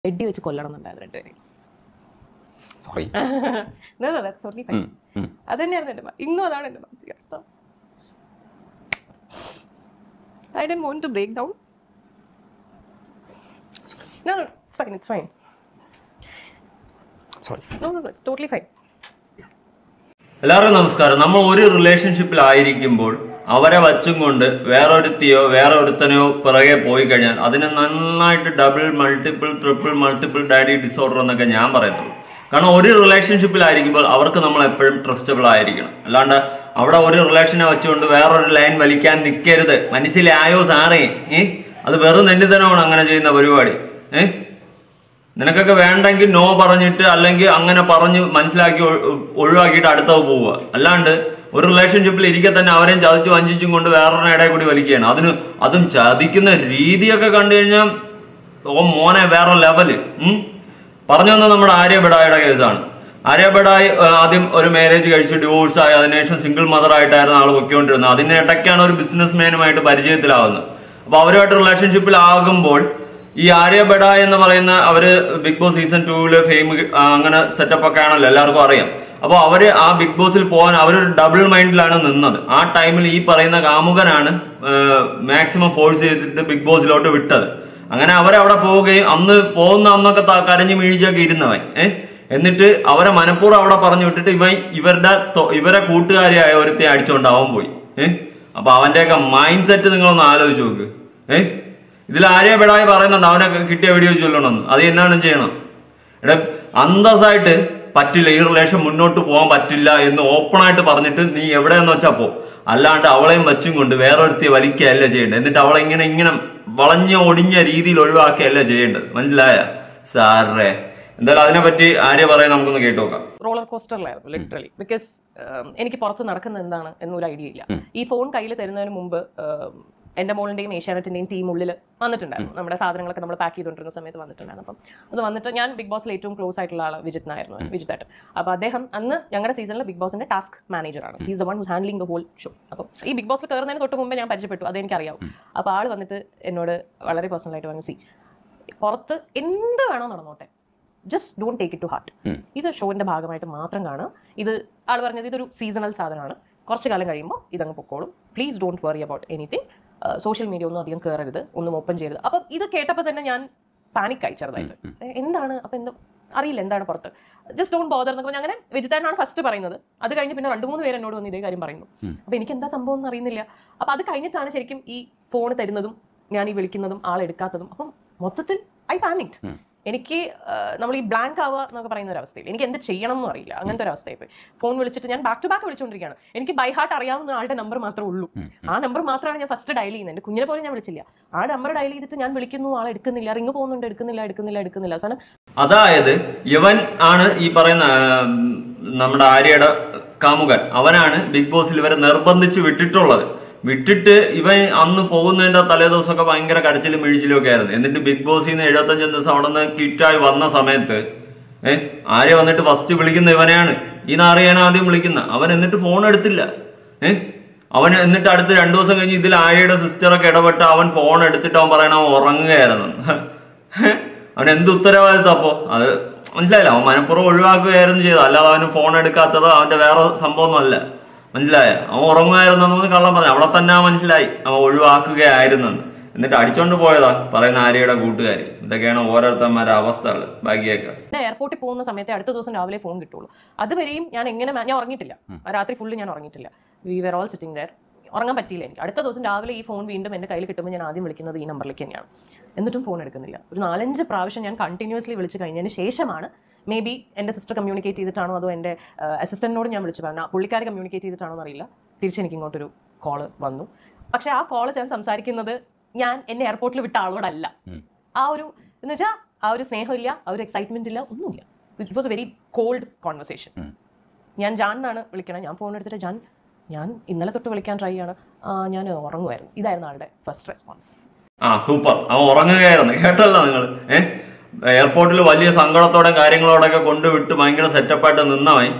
Eddy വെച്ച് കൊല്ലണം എന്നുണ്ടായിരുന്നു രണ്ടുപേരെയും. Sorry. No, that's totally fine. അത് തന്നെയായിരുന്നു എൻ്റെ ഇന്നും അതാണ് എൻ്റെ മാനസികാവസ്ഥ. I didn't want to break down. No, it's fine, it's fine. Sorry. No, it's totally fine. എല്ലാവർക്കും നമസ്കാരം. നമ്മൾ ഒരു റിലേഷൻഷിപ്പിലായിരിക്കുമ്പോൾ അവരെ വച്ചും കൊണ്ട് വേറൊരുത്തിയോ വേറെ ഒരുത്തനെയോ പിറകെ പോയി കഴിഞ്ഞാൽ അതിന് നന്നായിട്ട് ഡബിൾ മൾട്ടിപ്പിൾ ഡാഡി ഡിസോർഡർ എന്നൊക്കെ ഞാൻ പറയത്തുള്ളൂ. കാരണം ഒരു റിലേഷൻഷിപ്പിലായിരിക്കുമ്പോൾ അവർക്ക് നമ്മൾ എപ്പോഴും ട്രസ്റ്റബിൾ ആയിരിക്കണം. അല്ലാണ്ട് അവിടെ ഒരു റിലേഷനെ വെച്ചുകൊണ്ട് വേറൊരു ലൈൻ വലിക്കാൻ നിൽക്കരുത്. മനസ്സിലായോ സാറേ? അത് വെറും നെല്ലിത്തനമാണ് അങ്ങനെ ചെയ്യുന്ന പരിപാടി. നിനക്കൊക്കെ വേണ്ടെങ്കിൽ നോ പറഞ്ഞിട്ട് അല്ലെങ്കിൽ അങ്ങനെ പറഞ്ഞ് മനസ്സിലാക്കി ഒഴിവാക്കിയിട്ട് അടുത്തത് പോവുക. അല്ലാണ്ട് ഒരു റിലേഷൻഷിപ്പിൽ ഇരിക്കെ തന്നെ അവരെയും ചതിച്ചു വഞ്ചിച്ചും കൊണ്ട് വേറൊരു ഇടയിൽ കൂടി വലിക്കുകയാണ്. അതും ചതിക്കുന്ന രീതിയൊക്കെ കണ്ടു കഴിഞ്ഞാൽ ഓ മോനെ വേറെ ലെവല്. പറഞ്ഞു വന്നത് നമ്മുടെ ആര്യബഡായുടെ കേസാണ്. ആര്യബഡായി ആദ്യം ഒരു മാരേജ് കഴിച്ച് ഡിവോഴ്സ് ആയി അതിനുശേഷം സിംഗിൾ മദർ ആയിട്ടായിരുന്നു ആൾ പൊയ്ക്കൊണ്ടിരുന്നത്. അതിനിടയ്ക്കാണ് ഒരു ബിസിനസ് മാനുമായിട്ട് പരിചയത്തിലാവുന്നത്. അപ്പൊ അവരുമായിട്ട് റിലേഷൻഷിപ്പിലാകുമ്പോൾ ഈ ആര്യബഡ എന്ന് പറയുന്ന അവര് ബിഗ് ബോസ് സീസൺ 2 ഫെയിം അങ്ങനെ സെറ്റപ്പ് ഒക്കെ ആണല്ലോ, എല്ലാവർക്കും അറിയാം. അപ്പൊ അവര് ആ ബിഗ് ബോസിൽ പോകാൻ അവരൊരു ഡബിൾ മൈൻഡിലാണ് നിന്നത്. ആ ടൈമിൽ ഈ പറയുന്ന കാമുകനാണ് മാക്സിമം ഫോഴ്സ് ചെയ്തിട്ട് ബിഗ് ബോസിലോട്ട് വിട്ടത്. അങ്ങനെ അവരവിടെ പോവുകയും അന്ന് പോകുന്ന അന്നൊക്കെ കരഞ്ഞു വീഴ്ചയൊക്കെ ഇരുന്നവൻ എന്നിട്ട് അവരെ മനഃപൂർവ്വം അവിടെ പറഞ്ഞു വിട്ടിട്ട് ഇവരെ കൂട്ടുകാരിയായ ഒരുത്തെ അടിച്ചോണ്ട് അവൻ പോയി. അപ്പൊ അവന്റെയൊക്കെ മൈൻഡ് സെറ്റ് നിങ്ങളൊന്ന് ആലോചിച്ച് നോക്ക്. ഇതിൽ ആര്യബഡായി പറയുന്നുണ്ട് അവനെ കിട്ടിയ വീഡിയോ ചൊല്ലണമെന്ന്. അത് എന്നാണ് ചെയ്യണം? അന്തസ്സായിട്ട് പറ്റില്ല, ഈ റിലേഷൻ മുന്നോട്ട് പോകാൻ പറ്റില്ല എന്ന് ഓപ്പണായിട്ട് പറഞ്ഞിട്ട് നീ എവിടെയെന്ന് വെച്ചാ പോ. അല്ലാണ്ട് അവളെയും വച്ചും കൊണ്ട് വേറൊരുത്തി വലിക്കുകയല്ല ചെയ്യേണ്ടത്. എന്നിട്ട് അവളെ ഇങ്ങനെ വളഞ്ഞ ഒടിഞ്ഞ രീതിയിൽ ഒഴിവാക്കുകയല്ല ചെയ്യേണ്ടത്. മനസ്സിലായ സാറേ? എന്തായാലും അതിനെപ്പറ്റി ആര്യ പറയാൻ നമുക്കൊന്ന് കേട്ടു നോക്കാം. Roller കോസ്റ്ററിലായിരുന്നു literally. ബിക്കോസ് എനിക്ക് പുറത്ത് നടക്കുന്നത് എന്താണ് എന്നൊരു ഐഡിയ ഇല്ല. ഈ ഫോൺ കയ്യിൽ തരുന്നതിന് മുമ്പ് എൻ്റെ മോളിൻ്റെയും ഏഷ്യാനെറ്റിൻ്റെയും ടീം ഉള്ളിൽ വന്നിട്ടുണ്ടായിരുന്നു. നമ്മുടെ സാധനങ്ങളൊക്കെ നമ്മൾ പാക്ക് ചെയ്തുകൊണ്ടിരുന്ന സമയത്ത് വന്നിട്ടുണ്ടായിരുന്നു. അപ്പം അത് വന്നിട്ട് ഞാൻ ബിഗ് ബോസിൽ ഏറ്റവും ക്ലോസ് ആയിട്ടുള്ള ആൾ വിജിത്തായിട്ട്. അപ്പോൾ അദ്ദേഹം അന്ന് ഞങ്ങളുടെ സീസണിൽ ബിഗ് ബോസിന്റെ ടാസ്ക് മാനേജറാണ്. He's the one who's handling the whole show. അപ്പം ഈ ബിഗ് ബോസിൽ കയറുന്നതിന് തൊട്ട് മുമ്പേ ഞാൻ പരിചയപ്പെട്ടു, അതെനിക്കറിയാവും. അപ്പോൾ ആൾ വന്നിട്ട് എന്നോട് വളരെ പേഴ്സണലായിട്ട് പറഞ്ഞു, പുറത്ത് എന്ത് വേണോ നടന്നോട്ടെ, just don't take it to heart. ഇത് ഷോന്റെ ഭാഗമായിട്ട് മാത്രം കാണുക. ഇത് ആൾ പറഞ്ഞത് ഇതൊരു സീസണൽ സാധനമാണ്, കുറച്ച് കാലം കഴിയുമ്പോൾ ഇതങ്ങ് പൊക്കോളും. Please don't worry about anything. Social media ഒന്നും അധികം കയറരുത്, ഒന്നും ഓപ്പൺ ചെയ്യരുത്. അപ്പം ഇത് കേട്ടപ്പോൾ തന്നെ ഞാൻ പാനിക്കായി ചെറുതായിട്ട്. എന്താണ് അപ്പം എന്താ അറിയില്ല എന്താണ് പുറത്ത്, ജസ്റ്റ് ഡോണ്ട് ബോദർ എന്നൊക്കെ പറഞ്ഞാൽ അങ്ങനെ വിജിതാനാണ് ഫസ്റ്റ് പറയുന്നത്. അത് കഴിഞ്ഞ് പിന്നെ 2-3 പേര് എന്നോട് വന്ന് ഇതേ കാര്യം പറയുന്നു. അപ്പം എനിക്ക് എന്താ സംഭവം എന്ന് അറിയുന്നില്ല. അപ്പം അത് കഴിഞ്ഞിട്ടാണ് ശരിക്കും ഈ ഫോൺ തരുന്നതും ഞാൻ ഈ വിളിക്കുന്നതും ആളെടുക്കാത്തതും. അപ്പം മൊത്തത്തിൽ ഐ പാനിക്ഡ്. എനിക്ക് നമ്മൾ ഈ ബ്ലാങ്ക് ആവുക എന്നൊക്കെ പറയുന്ന ഒരു അവസ്ഥയിൽ എനിക്ക് എന്ത് ചെയ്യണം എന്ന് അറിയില്ല. അങ്ങനത്തെ ഒരു അവസ്ഥയായി പോയി. ഫോൺ വിളിച്ചിട്ട് ഞാൻ ബാക്ക് ടു ബാക്ക് വിളിച്ചുകൊണ്ടിരിക്കുകയാണ്. എനിക്ക് ബൈ ഹാർട്ട് അറിയാവുന്ന ആളുടെ നമ്പർ മാത്രമേ ഉള്ളൂ. ആ നമ്പർ മാത്രമാണ് ഞാൻ ഫസ്റ്റ് ഡയൽ ചെയ്യുന്നത്. എൻ്റെ കുഞ്ഞിനെ പോലും ഞാൻ വിളിച്ചില്ല. ആ നമ്പർ ഡയൽ ചെയ്തിട്ട് ഞാൻ വിളിക്കുന്നു, ആൾ എടുക്കുന്നില്ല. റിങ് പോകുന്നുണ്ട്, എടുക്കുന്നില്ല. അവസാനം അതായത് ഇവൻ ആണ് ഈ പറയുന്ന നമ്മുടെ ആര്യയുടെ കാമുകൻ. അവനാണ് ബിഗ് ബോസിൽ ഇവരെ നിർബന്ധിച്ച് വിട്ടിട്ട് ഇവൻ അന്ന് പോകുന്നതിന്റെ തലേ ദിവസമൊക്കെ ഭയങ്കര കരച്ചിലും വീഴ്ചയിലും ഒക്കെ ആയിരുന്നു. എന്നിട്ട് ബിഗ് ബോസിൽ നിന്ന് 75 ദിവസം അവിടെ നിന്ന് കിറ്റായി വന്ന സമയത്ത് ആര്യ വന്നിട്ട് ഫസ്റ്റ് വിളിക്കുന്ന ഇവനെയാണ്. ഈ നാറിയാണ് ആദ്യം വിളിക്കുന്ന അവൻ. എന്നിട്ട് ഫോൺ എടുത്തില്ല. അവൻ എന്നിട്ട് അടുത്ത് 2 ദിവസം കഴിഞ്ഞ് ഇതിൽ ആര്യയുടെ സിസ്റ്ററൊക്കെ ഇടപെട്ട് അവൻ ഫോൺ എടുത്തിട്ട് അവൻ പറയണ അവൻ ഉറങ്ങുകയായിരുന്നു. അവൻ എന്ത് ഉത്തരവാദിത്തം അപ്പോ? അത് മനസ്സിലായില്ല. അവൻ മനഃപൂർവ്വം ഒഴിവാക്കുകയായിരുന്നു ചെയ്തത്, അല്ലാതെ അവന് ഫോൺ എടുക്കാത്തത് അവന്റെ വേറെ സംഭവമൊന്നും അല്ല. മനസ്സിലായ? അവൻ ഉറങ്ങുമായിരുന്നെന്ന് കള്ളം പറഞ്ഞു. അവിടെ തന്നെ മനസ്സിലായി അവൻ ഒഴിവാക്കുകയായിരുന്നെന്ന്. എന്നിട്ട് അടിച്ചോണ്ട് പോയതാ പറയുന്ന ആര്യയുടെ കൂട്ടുകാരി. ഇതൊക്കെയാണ് ഓരോരുത്തന്മാരുടെ അവസ്ഥകൾ. ബാക്കിയൊക്കെ എയർപോർട്ടിൽ പോകുന്ന സമയത്ത് അടുത്ത ദിവസം രാവിലെ ഫോൺ കിട്ടുള്ളൂ. അതുവരെയും ഞാൻ ഉറങ്ങിയിട്ടില്ല. രാത്രി ഫുള്ള് ഞാൻ ഉറങ്ങിയിട്ടില്ല. We were all sitting there. ഉറങ്ങാൻ പറ്റിയില്ല എനിക്ക്. അടുത്ത ദിവസം രാവിലെ ഈ ഫോൺ വീണ്ടും എൻ്റെ കയ്യിൽ കിട്ടുമ്പോൾ ഞാൻ ആദ്യം വിളിക്കുന്നത് ഈ നമ്പറിലേക്ക് തന്നെയാണ്. എന്നിട്ടും ഫോൺ എടുക്കുന്നില്ല. ഒരു 4-5 പ്രാവശ്യം ഞാൻ കണ്ടിന്യൂസ്ലി വിളിച്ച് കഴിഞ്ഞതിന് ശേഷമാണ് മേ ബി എൻ്റെ സിസ്റ്റർ കമ്മ്യൂണിക്കേറ്റ് ചെയ്തിട്ടാണോ അതോ എൻ്റെ അസിസ്റ്റന്റിനോട് ഞാൻ വിളിച്ചു പറഞ്ഞു, പുള്ളിക്കാരെ കമ്മ്യൂണിക്കേറ്റ് ചെയ്തിട്ടാണോ എന്നറിയില്ല. തിരിച്ചെനിക്ക് ഇങ്ങോട്ടൊരു കോള് വന്നു. പക്ഷേ ആ കോള് ഞാൻ സംസാരിക്കുന്നത് ഞാൻ എന്നെ എയർപോർട്ടിൽ വിട്ട ആളോടല്ല. ആ ഒരു എന്ന് വെച്ചാൽ ആ ഒരു സ്നേഹമില്ല, ആ ഒരു എക്സൈറ്റ്മെന്റ് ഇല്ല, ഒന്നുമില്ല. It was a very cold conversation. ഞാൻ ജാൻ എന്നാണ് വിളിക്കണത്. ഞാൻ ഫോൺ എടുത്തിട്ട് ഞാൻ ഇന്നലെ തൊട്ട് വിളിക്കാൻ ട്രൈ ചെയ്യാണ്, ഞാൻ ഉറങ്ങുമായിരുന്നു. ഇതായിരുന്നു ആളുടെ ഫസ്റ്റ് റെസ്പോൺസ്. സൂപ്പർ. അവൻ ഉറങ്ങുകയായിരുന്നു. കേട്ടല്ലോ നിങ്ങൾ? എയർപോർട്ടിൽ വലിയ സങ്കടത്തോടെ കാര്യങ്ങളോടൊക്കെ കൊണ്ടുവിട്ട് ഭയങ്കര സെറ്റപ്പായിട്ട് നിന്നവൻ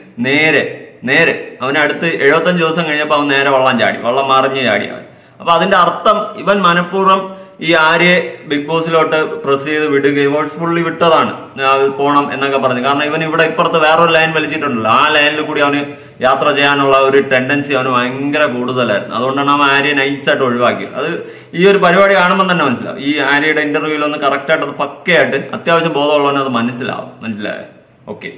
നേരെ അവന് അടുത്ത് 75 ദിവസം കഴിഞ്ഞപ്പോൾ അവൻ നേരെ വെള്ളം മറിഞ്ഞ് ചാടി അവൻ. അപ്പൊ അതിന്റെ അർത്ഥം ഇവൻ മനഃപൂർവ്വം ഈ ആര്യയെ ബിഗ് ബോസിലോട്ട് പ്രസ് ചെയ്ത് വിടുകയും ഫോഴ്സ്ഫുള്ളി വിട്ടതാണ് പോണം എന്നൊക്കെ പറഞ്ഞു. കാരണം ഇവൻ ഇവിടെ ഇപ്പുറത്ത് വേറൊരു ലൈൻ വലിച്ചിട്ടുണ്ടല്ലോ, ആ ലൈനിൽ കൂടി അവന് യാത്ര ചെയ്യാനുള്ള ഒരു ടെൻഡൻസി അവന് ഭയങ്കര കൂടുതലായിരുന്നു. അതുകൊണ്ടാണ് അവൻ ആര്യയെ നൈസായിട്ട് ഒഴിവാക്കിയത്. അത് ഈ ഒരു പരിപാടി കാണുമ്പോൾ തന്നെ മനസ്സിലാവും. ഈ ആര്യയുടെ ഇന്റർവ്യൂവിൽ ഒന്ന് കറക്റ്റായിട്ട് അത് പക്കയായിട്ട് അത്യാവശ്യം ബോധമുള്ളവനെ അത് മനസ്സിലാവും. മനസ്സിലായോ? Okay.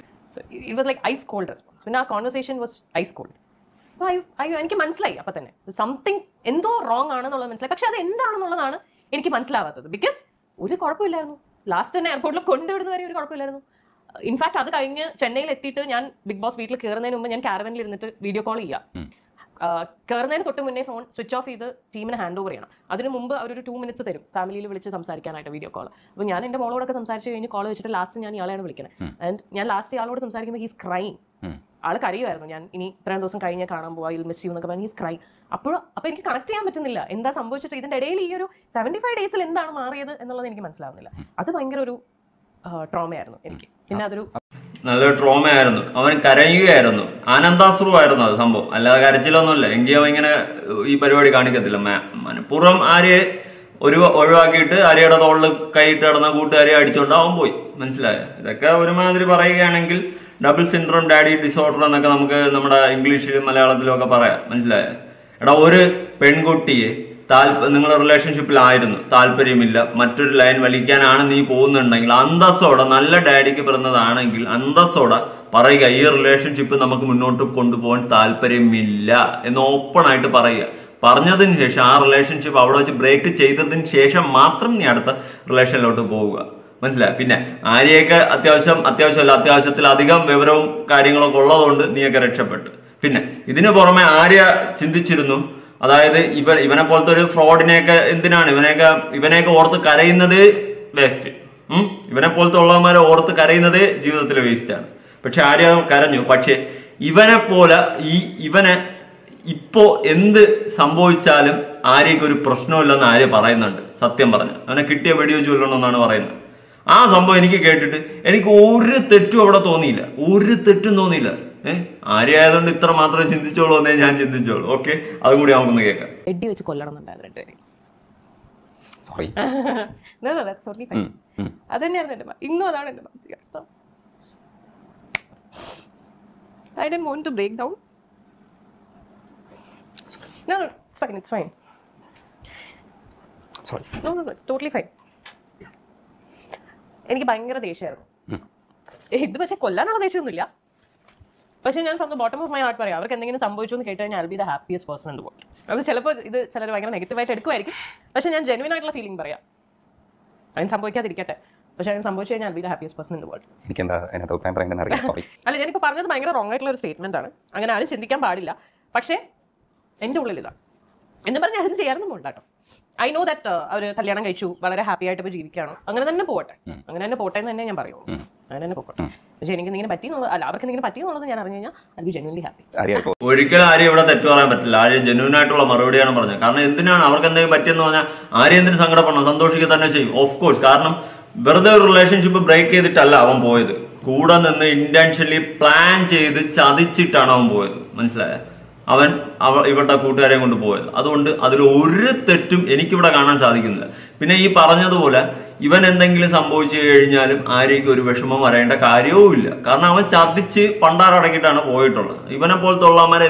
It was like ice cold response. When our conversation was ice cold. എനിക്ക് മനസ്സിലായി അപ്പൊ തന്നെ സംതിങ് എന്തോ റോങ് ആണെന്നുള്ളത് മനസ്സിലായി. പക്ഷെ അത് എന്താണെന്നുള്ളതാണ് എനിക്ക് മനസ്സിലാവാത്തത്. ബിക്കോസ് ഒരു കുഴപ്പമില്ലായിരുന്നു. ലാസ്റ്റ് തന്നെ എയർപോർട്ടിൽ കൊണ്ടുവിടുന്ന വരെ ഒരു കുഴപ്പമില്ലായിരുന്നു. ഇൻഫാക്ട് അത് കഴിഞ്ഞ് ചെന്നൈയിൽ എത്തിയിട്ട് ഞാൻ ബിഗ് ബോസ് വീട്ടിൽ കയറുന്നതിന് മുമ്പ് ഞാൻ കാരവനിൽ ഇരുന്നിട്ട് വീഡിയോ കോൾ ചെയ്യാം. കയറുന്നതിന് തൊട്ട് മുന്നേ ഫോൺ സ്വിച്ച് ഓഫ് ചെയ്ത് ടീമിനെ ഹാൻഡ് ഓവർ ചെയ്യണം. അതിന് മുമ്പ് അവരൊരു 2 minutes തരും ഫാമിലിയിൽ വിളിച്ച് സംസാരിക്കാനായിട്ട് വീഡിയോ കോൾ. അപ്പോൾ ഞാൻ എൻ്റെ മോളോടൊക്കെ സംസാരിച്ച് കഴിഞ്ഞ് കോൾ വെച്ചിട്ട് ലാസ്റ്റ് ഞാൻ ഇയാളെയാണ് വിളിക്കുന്നത്. ആൻഡ് ഞാൻ ലാസ്റ്റ് ഇയാളോട് സംസാരിക്കുമ്പോൾ ഹീസ് ക്രൈം. ആൾ കരയുമായിരുന്നു. ഞാൻ ഇനി ഇത്രയും ദിവസം കഴിഞ്ഞ് കാണാൻ പോവാ, യിൽ മിസ് യു എന്നൊക്കെ പറഞ്ഞ് ഹീസ് ക്രൈ. അപ്പോൾ എനിക്ക് കണക്ട് ചെയ്യാൻ പറ്റുന്നില്ല എന്താ സംഭവിച്ചിട്ട്. ഇതിൻ്റെ ഇടയിൽ ഈ ഒരു 75 days എന്താണ് മാറിയത് എന്നുള്ളത് എനിക്ക് മനസ്സിലാവുന്നില്ല. അത് ഭയങ്കര ഒരു ട്രോമയായിരുന്നു എനിക്ക്. പിന്നെ അതൊരു നല്ലൊരു ട്രോമയായിരുന്നു. അവൻ കരയുകയായിരുന്നു, ആനന്ദാശ്രുവായിരുന്നു അത് സംഭവം. അല്ലാതെ കരച്ചിലൊന്നുമില്ല. എങ്കിൽ അവൻ ഇങ്ങനെ ഈ പരിപാടി കാണിക്കത്തില്ല. മനഃപൂർവ്വം ആര്യയെ ഒഴിവാക്കിയിട്ട് ആര്യയുടെ തോളിൽ കൈയിട്ട് കിടന്ന കൂട്ടുകാരെ അടിച്ചോണ്ട് അവൻ പോയി. മനസ്സിലായോ? ഇതൊക്കെ ഒരുമാതിരി പറയുകയാണെങ്കിൽ ഡബിൾ സിൻഡ്രോം ഡാഡി ഡിസോർഡർ എന്നൊക്കെ നമുക്ക് നമ്മുടെ ഇംഗ്ലീഷിലും മലയാളത്തിലും ഒക്കെ പറയാം. മനസ്സിലായോ? എടാ, ഒരു പെൺകുട്ടിയെ നിങ്ങൾ റിലേഷൻഷിപ്പിലായിരുന്നു, താല്പര്യമില്ല, മറ്റൊരു ലൈൻ വലിക്കാനാണ് നീ പോകുന്നുണ്ടെങ്കിൽ അന്തസ്സോടെ, നല്ല ഡാഡിക്ക് പിറന്നതാണെങ്കിൽ അന്തസ്സോടെ പറയുക, ഈ റിലേഷൻഷിപ്പ് നമുക്ക് മുന്നോട്ട് കൊണ്ടുപോകാൻ താല്പര്യമില്ല എന്ന് ഓപ്പൺ ആയിട്ട് പറയുക. പറഞ്ഞതിന് ശേഷം ആ റിലേഷൻഷിപ്പ് അവിടെ വെച്ച് ബ്രേക്ക് ചെയ്തതിന് ശേഷം മാത്രം നീ അടുത്ത റിലേഷനിലോട്ട് പോവുക. മനസ്സിലായി? പിന്നെ ആര്യയൊക്കെ അത്യാവശ്യത്തിലധികം വിവരവും കാര്യങ്ങളൊക്കെ ഉള്ളതുകൊണ്ട് നീയൊക്കെ രക്ഷപ്പെട്ടു. പിന്നെ ഇതിനു പുറമെ ആര്യ ചിന്തിച്ചിരുന്നു, അതായത് ഇവനെ പോലത്തെ ഒരു ഫ്രോഡിനെയൊക്കെ എന്തിനാണ് ഇവനെയൊക്കെ ഓർത്ത് കരയുന്നത് വേസ്റ്റ്. ഇവനെ പോലത്തെ ഉള്ളവന്മാരെ ഓർത്ത് കരയുന്നത് ജീവിതത്തിലെ വേസ്റ്റ് ആണ്. പക്ഷെ ആര്യ കരഞ്ഞു. പക്ഷെ ഇവനെ ഇപ്പോ എന്ത് സംഭവിച്ചാലും ആര്യക്ക് ഒരു പ്രശ്നമില്ലെന്ന് ആര്യ പറയുന്നുണ്ട്. സത്യം പറഞ്ഞു അവനെ കിട്ടിയ വെടിവെച്ച് കൊല്ലണമെന്നാണ് പറയുന്നത്. ആ സംഭവം എനിക്ക് കേട്ടിട്ട് എനിക്ക് ഒരു തെറ്റും അവിടെ തോന്നിയില്ല, ഒരു തെറ്റും തോന്നിയില്ല. ആര്യ ആയതുകൊണ്ട് ഇത്ര മാത്രമേ ചിന്തിച്ചോളൂ എന്നേ ഞാൻ ചിന്തിച്ചോളൂ. ഓക്കെ, അതും കൂടി നമുക്കൊന്ന് കേൾക്കാം. എഡി വെച്ച് കൊല്ലണമെന്നുണ്ടായിരുന്നു. സോറി. അത് തന്നെയായിരുന്നു എന്റെ ഇന്നും അതാണ് എന്റെ മാനസികാവസ്ഥ. I didn't want to break down. No, it's fine. It's fine. Sorry. No, it's totally fine. എനിക്ക് ഭയങ്കര ദേഷ്യമായിരുന്നു. ഇത് പക്ഷെ കൊല്ലാനുള്ള ദേഷ്യമൊന്നുമില്ല. പക്ഷെ ഞാൻ from the bottom of my heart പറയാം, അവർക്ക് എന്തെങ്കിലും സംഭവിച്ചു എന്ന് കേട്ട് കഴിഞ്ഞാൽ I will be the happiest person in the world. അത് ചിലപ്പോൾ ഇത് ചിലർ ഭയങ്കര നെഗറ്റീവായിട്ട് എടുക്കുമായിരിക്കും. പക്ഷെ ഞാൻ ജെന്യുവൻ ആയിട്ടുള്ള ഫീലിംഗ് പറയാം. അതിന് സംഭവിക്കാതിരിക്കട്ടെ, പക്ഷെ അങ്ങനെ സംഭവിച്ചു കഴിഞ്ഞാൽ I will be the happiest person in the world. അല്ല, ഞാനിപ്പോൾ പറഞ്ഞത് ഭയങ്കര റോങ് ആയിട്ടുള്ള ഒരു സ്റ്റേറ്റ്മെന്റ് ആണ്. അങ്ങനെ ആരും ചിന്തിക്കാൻ പാടില്ല. പക്ഷേ എൻ്റെ ഉള്ളിൽ ഇതാണ് എന്ന് പറഞ്ഞാൽ അതിന് ചെയ്യാറൊന്നും ഉണ്ടാട്ടോ. ഐ നോ ദാറ്റ് അവർ കല്യാണം കഴിച്ചു, വളരെ ഹാപ്പി ആയിട്ട് ഇപ്പോൾ ജീവിക്കുകയാണ്. അങ്ങനെ തന്നെ പോകട്ടെ, അങ്ങനെ തന്നെ പോട്ടെ എന്ന് തന്നെ ഞാൻ പറയുള്ളൂ. അങ്ങനെ തന്നെ പോകട്ടെ. പക്ഷെ എനിക്ക് എന്തെങ്കിലും പറ്റിയെന്നുള്ളത്, അല്ല അവർക്ക് എന്തെങ്കിലും പറ്റിയെന്നുള്ളത് ഞാൻ അറിഞ്ഞു കഴിഞ്ഞാൽ ഐ ബി ജെന്യുവൻലി ഹാപ്പി. ഒരിക്കലും ആര്യ ഇവിടെ തെറ്റു പറയാൻ പറ്റില്ല. ആര്യ ജെന്യുവൻ ആയിട്ടുള്ള മറുപടിയാണ് പറഞ്ഞത്. കാരണം എന്തിനാണ് അവർക്ക് എന്തെങ്കിലും പറ്റിയെന്ന് പറഞ്ഞാൽ ആര്യ എന്തിനു സങ്കടപ്പെടണം? സന്തോഷിക്കുക തന്നെ ചെയ്യും, ഓഫ് കോഴ്സ്. കാരണം വെറുതെ ഒരു റിലേഷൻഷിപ്പ് ബ്രേക്ക് ചെയ്തിട്ടല്ല അവൻ പോയത്. കൂടെ നിന്ന് ഇന്റൻഷനലി പ്ലാൻ ചെയ്ത് ചതിച്ചിട്ടാണ് അവൻ പോയത്. മനസ്സിലായ? ഇവരുടെ കൂട്ടുകാരെ കൊണ്ട് പോയത്. അതുകൊണ്ട് അതിൽ ഒരു തെറ്റും എനിക്കിവിടെ കാണാൻ സാധിക്കുന്നില്ല. പിന്നെ ഈ പറഞ്ഞതുപോലെ ഇവൻ എന്തെങ്കിലും സംഭവിച്ചു കഴിഞ്ഞാലും ആര്യയ്ക്ക് ഒരു വിഷമം വരേണ്ട കാര്യവും ഇല്ല. കാരണം അവൻ ചതിച്ച് പണ്ടാറടക്കിയിട്ടാണ് പോയിട്ടുള്ളത്. ഇവനെ പോലത്തെ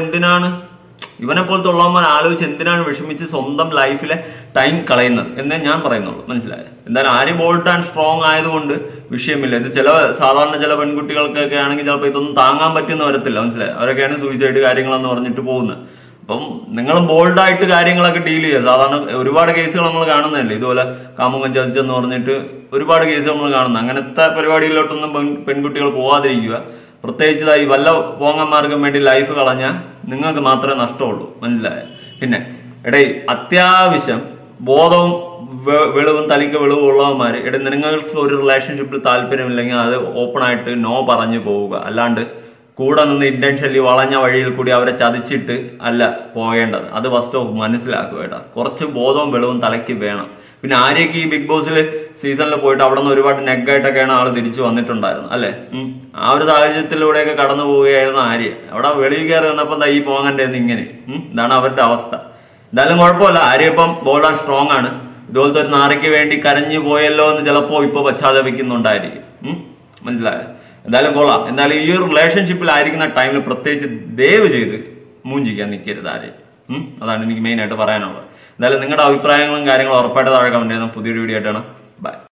ഉള്ളവന്മാർ ആലോചിച്ച് എന്തിനാണ് വിഷമിച്ച് സ്വന്തം ലൈഫിലെ ടൈം കളയുന്നത് എന്നേ ഞാൻ പറയുന്നുള്ളൂ. മനസ്സിലായോ? എന്തായാലും ആര്യ ബോൾഡ് ആൻഡ് സ്ട്രോങ് ആയതുകൊണ്ട് വിഷയമില്ല. ഇത് സാധാരണ ചില പെൺകുട്ടികൾക്കൊക്കെ ആണെങ്കിൽ ചിലപ്പോൾ ഇതൊന്നും താങ്ങാൻ പറ്റുന്ന വരത്തില്ല. മനസ്സിലായോ? അവരൊക്കെയാണ് സൂയിസൈഡ് കാര്യങ്ങളെന്ന് പറഞ്ഞിട്ട് പോകുന്നത്. അപ്പം നിങ്ങൾ ബോൾഡായിട്ട് കാര്യങ്ങളൊക്കെ ഡീൽ ചെയ്യുക. സാധാരണ ഒരുപാട് കേസുകൾ നമ്മൾ കാണുന്നതല്ലേ, ഇതുപോലെ കാമുകൻ ചതിച്ചെന്ന് പറഞ്ഞിട്ട് ഒരുപാട് കേസുകൾ നമ്മൾ കാണുന്നത്. അങ്ങനത്തെ പരിപാടികളിലോട്ടൊന്നും പെൺകുട്ടികൾ പോവാതിരിക്കുക. പ്രത്യേകിച്ച് ഈ വല്ല പോങ്ങന്മാർക്കും വേണ്ടി ലൈഫ് കളഞ്ഞാൽ നിങ്ങൾക്ക് മാത്രമേ നഷ്ടമുള്ളൂ. മനസ്സിലായോ? പിന്നെ അത്യാവശ്യം ബോധവും വെളിവും തലിക്ക് വെളിവും ഉള്ളവന്മാര് നിങ്ങൾക്ക് ഒരു റിലേഷൻഷിപ്പിൽ താല്പര്യമില്ലെങ്കിൽ അത് ഓപ്പൺ ആയിട്ട് നോ പറഞ്ഞു പോവുക. അല്ലാണ്ട് കൂടെ നിന്ന് ഇന്റൻഷനലി വളഞ്ഞ വഴിയിൽ കൂടി അവരെ ചതിച്ചിട്ട് അല്ല പോകേണ്ടത്. അത് ഫസ്റ്റ് ഓഫ് മനസ്സിലാക്കുക കേട്ടോ. കുറച്ച് ബോധവും വെളിവും തലയ്ക്ക് വേണം. പിന്നെ ആര്യക്ക് ഈ ബിഗ് ബോസിൽ സീസണിൽ പോയിട്ട് അവിടെ നിന്ന് ഒരുപാട് നെഗായിട്ടൊക്കെയാണ് ആള് തിരിച്ചു വന്നിട്ടുണ്ടായിരുന്നു അല്ലെ. ആ ഒരു സാഹചര്യത്തിലൂടെയൊക്കെ കടന്നു പോവുകയായിരുന്നു ആര്യ. അവിടെ വെളിയിൽ കയറി വന്നപ്പോ ഈ പോകണ്ടേന്ന് ഇങ്ങനെ. ഇതാണ് അവരുടെ അവസ്ഥ. എന്തായാലും കുഴപ്പമില്ല. ആര്യ ഇപ്പം ബോൾഡ് ആൻഡ് സ്ട്രോങ് ആണ്. ഇതുപോലത്തെ ഒരു നാരയ്ക്ക് വേണ്ടി കരഞ്ഞു പോയല്ലോ എന്ന് ചിലപ്പോ ഇപ്പൊ പശ്ചാത്തപിക്കുന്നുണ്ടായിരിക്കും. മനസ്സിലായോ? എന്തായാലും കൊള്ളാം. എന്തായാലും ഈ ഒരു റിലേഷൻഷിപ്പിലായിരിക്കുന്ന ടൈമിൽ പ്രത്യേകിച്ച് ദയവ് ചെയ്ത് മൂഞ്ചിക്കാൻ നിൽക്കരുത് ആരെയും. അതാണ് എനിക്ക് മെയിൻ ആയിട്ട് പറയാനുള്ളത്. എന്തായാലും നിങ്ങളുടെ അഭിപ്രായങ്ങളും കാര്യങ്ങളും ഉറപ്പായിട്ട് താഴെ കമന്റ് ചെയ്യുന്ന പുതിയൊരു വീഡിയോ ആയിട്ടാണ്. ബൈ.